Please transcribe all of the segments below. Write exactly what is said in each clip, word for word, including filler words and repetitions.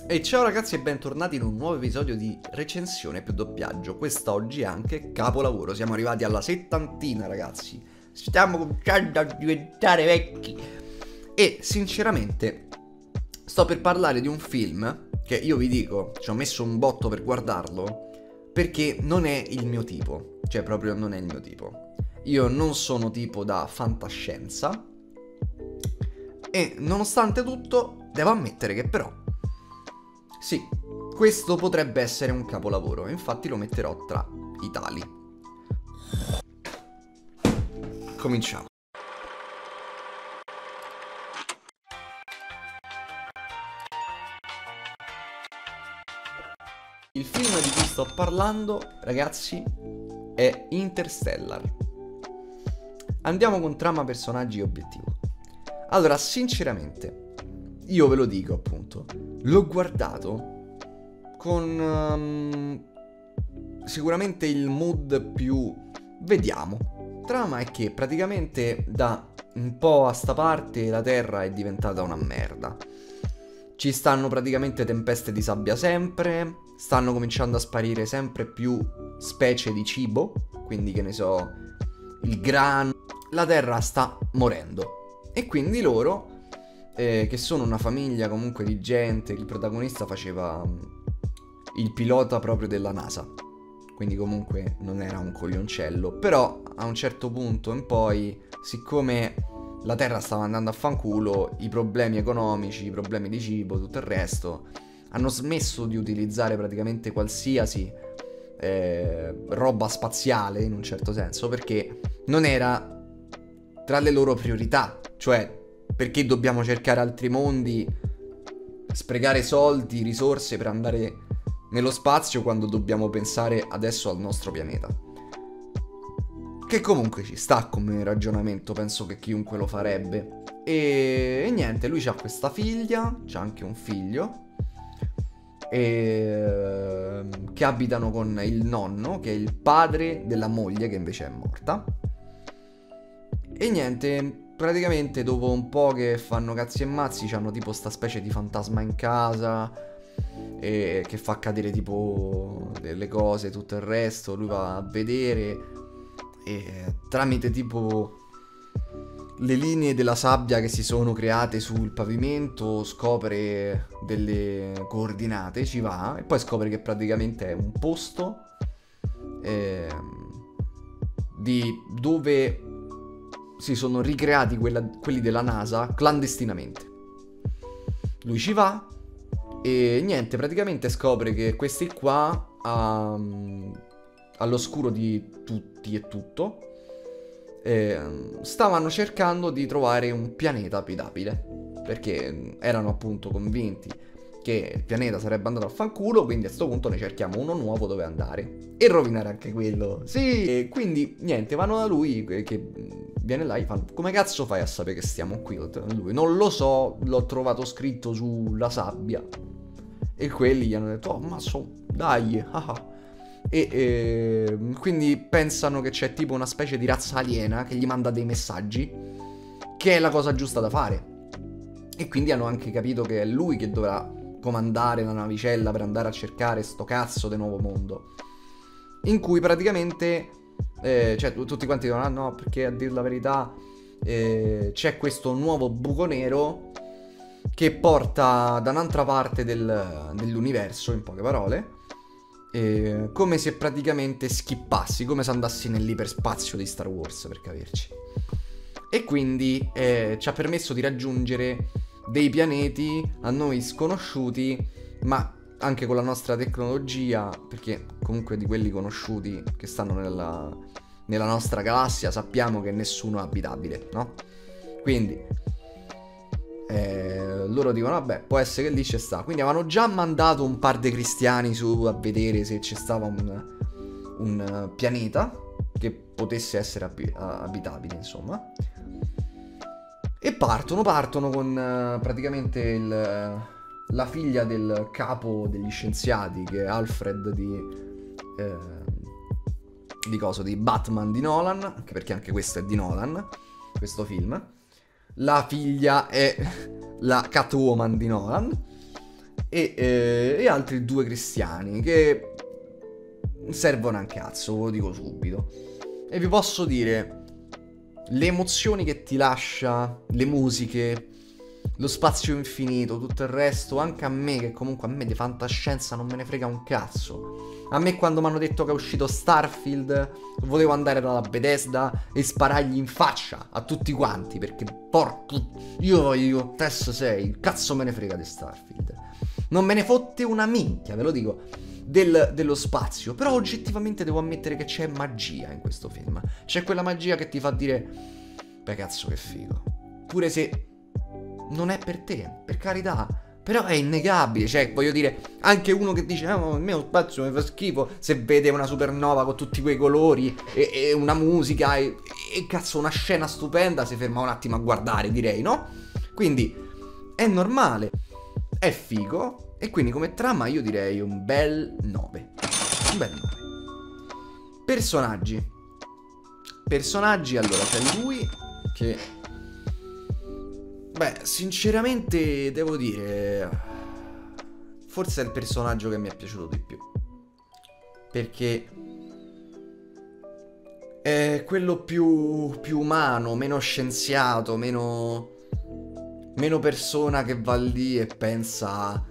E ciao ragazzi e bentornati in un nuovo episodio di recensione più doppiaggio. Questa oggi è anche capolavoro, siamo arrivati alla settantina ragazzi. Stiamo cominciando a diventare vecchi. E sinceramente sto per parlare di un film che io vi dico, ci ho messo un botto per guardarlo, perché non è il mio tipo. Cioè proprio non è il mio tipo. Io non sono tipo da fantascienza. E nonostante tutto devo ammettere che però sì, questo potrebbe essere un capolavoro, infatti lo metterò tra i tali. Cominciamo. Il film di cui sto parlando, ragazzi, è Interstellar. Andiamo con trama, personaggi e obiettivo. Allora, sinceramente, io ve lo dico appunto, l'ho guardato con um, sicuramente il mood più vediamo. Trama è che praticamente da un po' a sta parte la Terra è diventata una merda. Ci stanno praticamente tempeste di sabbia sempre, stanno cominciando a sparire sempre più specie di cibo, quindi che ne so, il grano. La Terra sta morendo e quindi loro, Eh, che sono una famiglia comunque di gente, il protagonista faceva um, il pilota proprio della NASA, quindi comunque non era un coglioncello, però a un certo punto in poi, siccome la Terra stava andando a fanculo, i problemi economici, i problemi di cibo, tutto il resto, hanno smesso di utilizzare praticamente qualsiasi eh, roba spaziale in un certo senso, perché non era tra le loro priorità, cioè perché dobbiamo cercare altri mondi, sprecare soldi, risorse per andare nello spazio quando dobbiamo pensare adesso al nostro pianeta. Che comunque ci sta come ragionamento, penso che chiunque lo farebbe. E, e niente, lui ha questa figlia, c'ha anche un figlio, e, che abitano con il nonno, che è il padre della moglie che invece è morta. E niente, praticamente dopo un po' che fanno cazzi e mazzi, c'hanno tipo sta specie di fantasma in casa e che fa cadere tipo delle cose, tutto il resto. Lui va a vedere e tramite tipo le linee della sabbia che si sono create sul pavimento scopre delle coordinate, ci va e poi scopre che praticamente è un posto eh, di dove si sono ricreati quella, quelli della NASA clandestinamente. Lui ci va e niente, praticamente scopre che questi qua um, all'oscuro di tutti e tutto eh, stavano cercando di trovare un pianeta abitabile, perché erano appunto convinti che il pianeta sarebbe andato a fanculo, quindi a sto punto ne cerchiamo uno nuovo dove andare e rovinare anche quello. Sì, e quindi niente, vanno da lui che viene là e fanno: come cazzo fai a sapere che stiamo qui? Lui: non lo so, l'ho trovato scritto sulla sabbia. E quelli gli hanno detto: oh ma so, dai, haha. E, e quindi pensano che c'è tipo una specie di razza aliena che gli manda dei messaggi, che è la cosa giusta da fare. E quindi hanno anche capito che è lui che dovrà comandare la navicella per andare a cercare sto cazzo del nuovo mondo, in cui praticamente eh, cioè tutti quanti dicono: ah no, perché a dire la verità eh, c'è questo nuovo buco nero che porta da un'altra parte del, dell'universo, in poche parole, eh, come se praticamente schippassi, come se andassi nell'iperspazio di Star Wars, per capirci. E quindi eh, ci ha permesso di raggiungere dei pianeti a noi sconosciuti, ma anche con la nostra tecnologia, perché comunque di quelli conosciuti che stanno nella, nella nostra galassia sappiamo che nessuno è abitabile, no? Quindi eh, loro dicono: vabbè, può essere che lì c'è sta. Quindi avevano già mandato un par di cristiani su a vedere se c'è stava un, un pianeta che potesse essere ab- abitabile, insomma. E partono, partono con uh, praticamente il, uh, la figlia del capo degli scienziati, che è Alfred di eh, di coso, di Batman di Nolan, anche perché anche questo è di Nolan, questo film. La figlia è la Catwoman di Nolan. e, eh, e altri due cristiani che servono a un cazzo, ve lo dico subito. E vi posso dire, le emozioni che ti lascia, le musiche, lo spazio infinito, tutto il resto, anche a me, che comunque a me di fantascienza non me ne frega un cazzo. A me quando mi hanno detto che è uscito Starfield, volevo andare dalla Bethesda e sparargli in faccia a tutti quanti, perché porco, io voglio T S sei, il cazzo me ne frega di Starfield. Non me ne fotte una minchia, ve lo dico, del, dello spazio. Però oggettivamente devo ammettere che c'è magia in questo film. C'è quella magia che ti fa dire, beh cazzo che figo. Pure se non è per te, per carità, però è innegabile. Cioè, voglio dire, anche uno che dice oh, il mio spazio mi fa schifo, se vede una supernova con tutti quei colori e, e una musica e, e cazzo una scena stupenda, si ferma un attimo a guardare, direi, no? Quindi è normale, è figo, e quindi come trama io direi un bel nove. Un bel nove. Personaggi. Personaggi, allora, c'è lui che, beh, sinceramente devo dire, forse è il personaggio che mi è piaciuto di più, perché è quello più, più umano, meno scienziato, meno, meno persona che va lì e pensa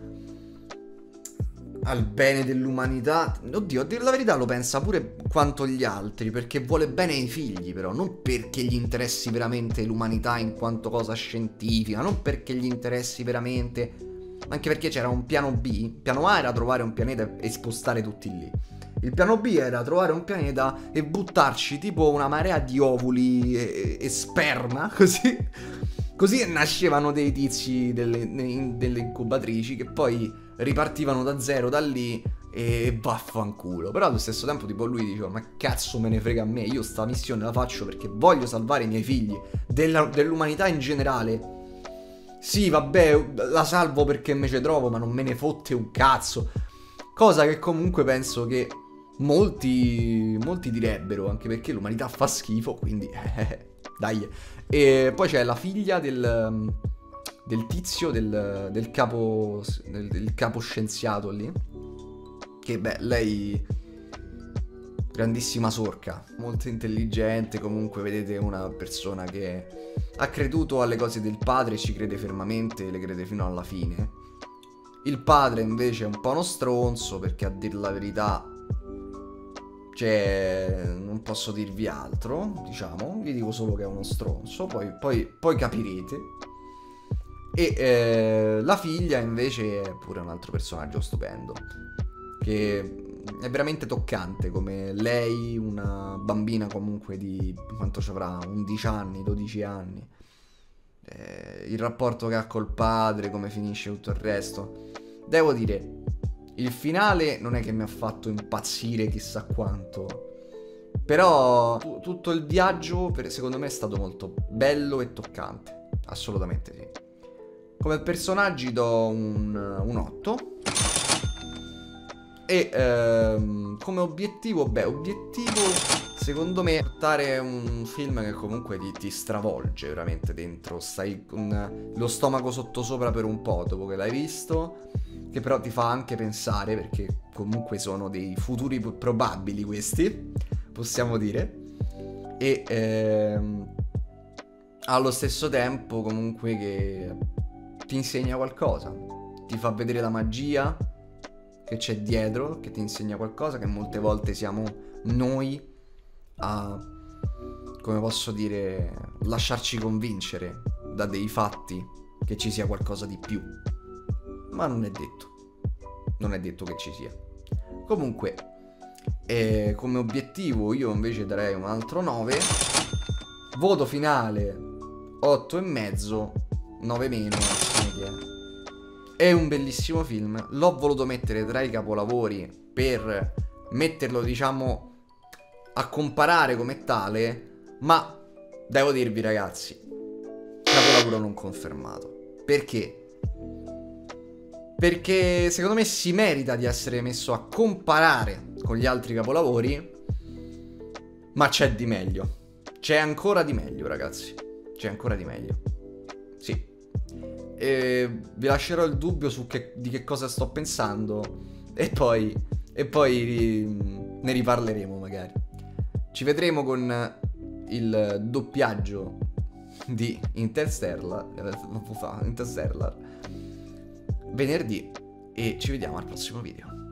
al bene dell'umanità. Oddio, a dire la verità lo pensa pure quanto gli altri, perché vuole bene ai figli, però non perché gli interessi veramente l'umanità in quanto cosa scientifica, non perché gli interessi veramente, anche perché c'era un piano B. Il piano A era trovare un pianeta e spostare tutti lì. Il piano B era trovare un pianeta e buttarci tipo una marea di ovuli e, e sperma, così così nascevano dei tizi delle, delle incubatrici che poi ripartivano da zero da lì e vaffanculo. Però allo stesso tempo tipo lui diceva ma cazzo me ne frega a me, io sta missione la faccio perché voglio salvare i miei figli, della, dell'umanità in generale. Sì vabbè la salvo perché me ce trovo, ma non me ne fotte un cazzo. Cosa che comunque penso che molti molti direbbero, anche perché l'umanità fa schifo, quindi dai. E poi c'è la figlia del del tizio, del, del capo del, del capo scienziato lì, che beh, lei grandissima sorca, molto intelligente, comunque vedete una persona che ha creduto alle cose del padre, ci crede fermamente, le crede fino alla fine. Il padre invece è un po' uno stronzo, perché a dir la verità, cioè, non posso dirvi altro, diciamo, vi dico solo che è uno stronzo, poi, poi, poi capirete. E eh, la figlia invece è pure un altro personaggio stupendo, che è veramente toccante, come lei, una bambina comunque di quanto ci avrà, undici anni, dodici anni, eh, il rapporto che ha col padre, come finisce tutto il resto. Devo dire, il finale non è che mi ha fatto impazzire chissà quanto, però t- tutto il viaggio per, secondo me è stato molto bello e toccante, assolutamente sì. Come personaggi do un, un otto. E ehm, come obiettivo, beh, obiettivo secondo me portare un film che comunque ti, ti stravolge veramente dentro. Stai con lo stomaco sottosopra per un po' dopo che l'hai visto, che però ti fa anche pensare, perché comunque sono dei futuri probabili questi, possiamo dire. E ehm, allo stesso tempo comunque che ti insegna qualcosa, ti fa vedere la magia che c'è dietro, che ti insegna qualcosa, che molte volte siamo noi a, come posso dire, lasciarci convincere da dei fatti che ci sia qualcosa di più, ma non è detto, non è detto che ci sia. Comunque eh, come obiettivo io invece darei un altro nove. Voto finale otto e mezzo, nove meno. È un bellissimo film, l'ho voluto mettere tra i capolavori per metterlo, diciamo, a comparare come tale, ma devo dirvi ragazzi, capolavoro non confermato. Perché? Perché secondo me si merita di essere messo a comparare con gli altri capolavori, ma c'è di meglio. C'è ancora di meglio, ragazzi. C'è ancora di meglio. Sì. E vi lascerò il dubbio su che, di che cosa sto pensando. E poi, e poi ri- ne riparleremo magari. Ci vedremo con il doppiaggio di Interstellar, Interstellar venerdì, e ci vediamo al prossimo video.